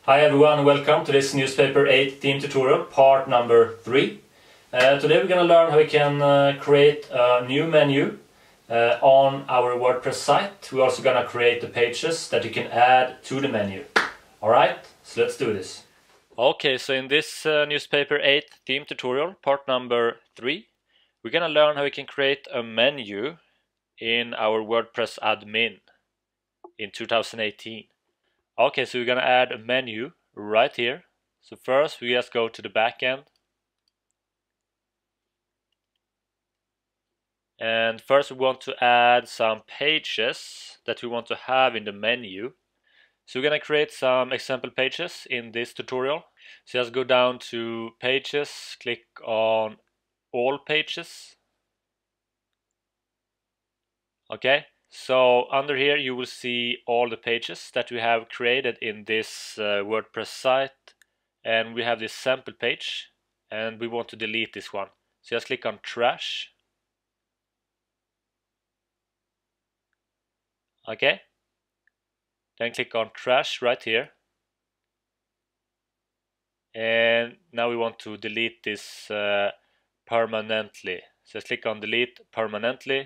Hi everyone, welcome to this newspaper 8 theme tutorial, part number 3. Today we're going to learn how we can create a new menu on our WordPress site. We're also going to create the pages that you can add to the menu. Alright, so let's do this. Okay, so in this newspaper 8 theme tutorial, part number 3, we're going to learn how we can create a menu in our WordPress admin in 2018. Okay, so we're gonna add a menu right here. So first we just go to the back end. And first we want to add some pages that we want to have in the menu. So we're gonna create some example pages in this tutorial. So just go down to pages, click on all pages. Okay, so under here you will see all the pages that we have created in this WordPress site. And we have this sample page and we want to delete this one. So just click on trash. Okay, then click on trash right here. And now we want to delete this permanently. So just click on delete permanently.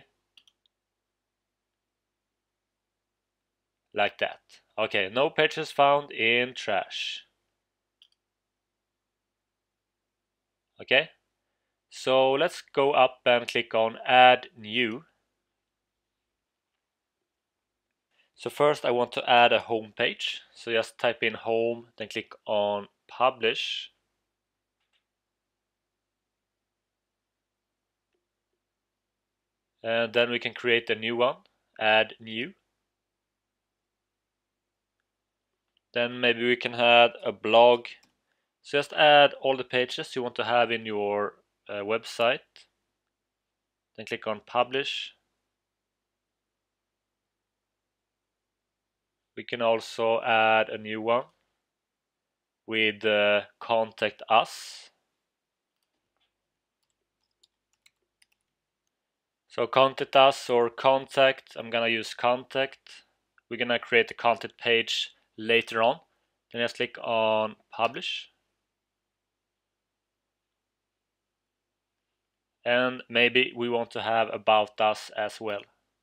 Like that. Okay, no pages found in trash. Okay, so let's go up and click on add new. So first I want to add a home page. So just type in home, then click on publish. And then we can create a new one, add new. Then maybe we can add a blog. So just add all the pages you want to have in your website. Then click on publish. We can also add a new one with contact us. So contact us or contact, I'm gonna use contact. We're gonna create a contact page later on. Then just click on publish. And maybe we want to have about us as well.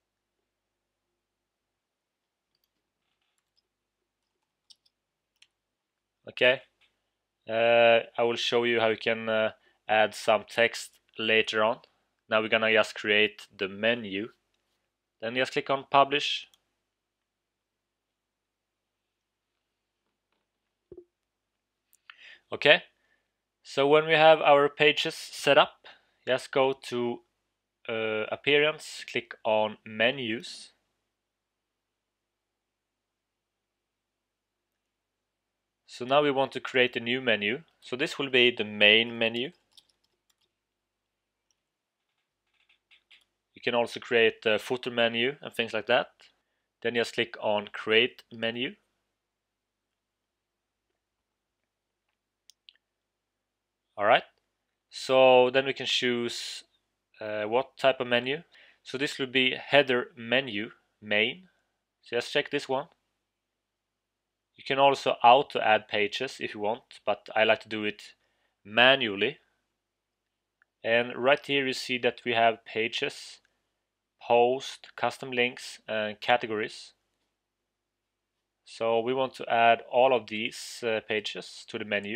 Okay, I will show you how you can add some text later on. Now we're gonna just create the menu. Then just click on publish. Okay, so when we have our pages set up, just go to appearance, click on menus. So now we want to create a new menu. So this will be the main menu. You can also create a footer menu and things like that. Then just click on create menu. Alright, so then we can choose what type of menu. So this will be header menu main. So just check this one. You can also auto add pages if you want, but I like to do it manually. And right here you see that we have pages, post, custom links, and categories. So we want to add all of these pages to the menu.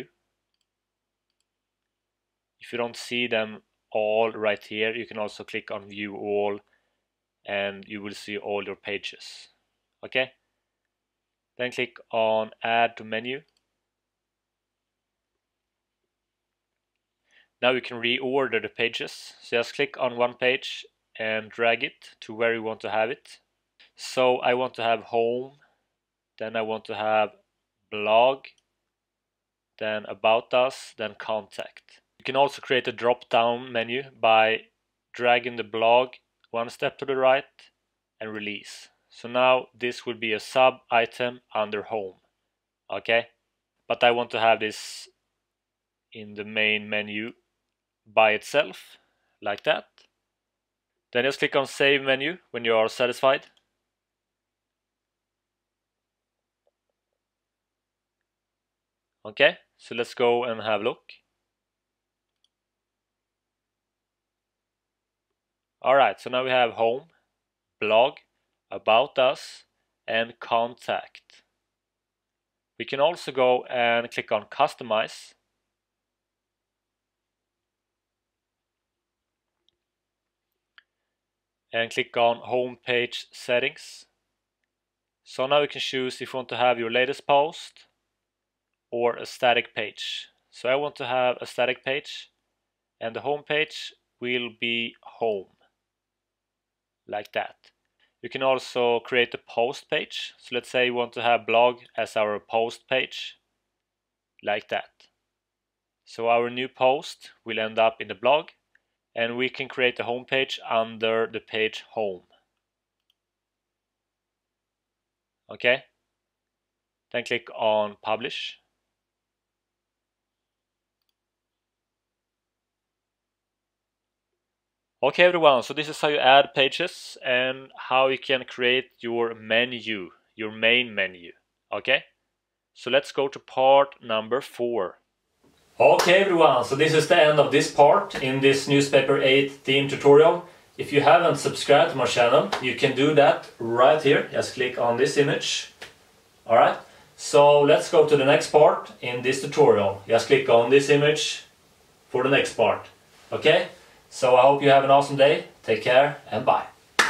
If you don't see them all right here, you can also click on view all and you will see all your pages. Okay, then click on add to menu. Now you can reorder the pages. So just click on one page and drag it to where you want to have it. So I want to have home, then I want to have blog, then about us, then contact. You can also create a drop down menu by dragging the blog one step to the right and release. So now this will be a sub item under home. Okay, but I want to have this in the main menu by itself, like that. Then just click on save menu when you are satisfied. Okay, so let's go and have a look. Alright, so now we have home, blog, about us, and contact. We can also go and click on customize. And click on home page settings. So now you can choose if you want to have your latest post or a static page. So I want to have a static page, and the home page will be home, like that. You can also create a post page. So let's say you want to have blog as our post page, like that. So our new post will end up in the blog, and we can create a home page under the page home. Okay, then click on publish. Okay everyone, so this is how you add pages and how you can create your menu, your main menu. Okay, so let's go to part number 4. Okay everyone, so this is the end of this part in this Newspaper 8 theme tutorial. If you haven't subscribed to my channel, you can do that right here. Just click on this image. Alright, so let's go to the next part in this tutorial. Just click on this image for the next part. Okay, so I hope you have an awesome day. Take care and bye.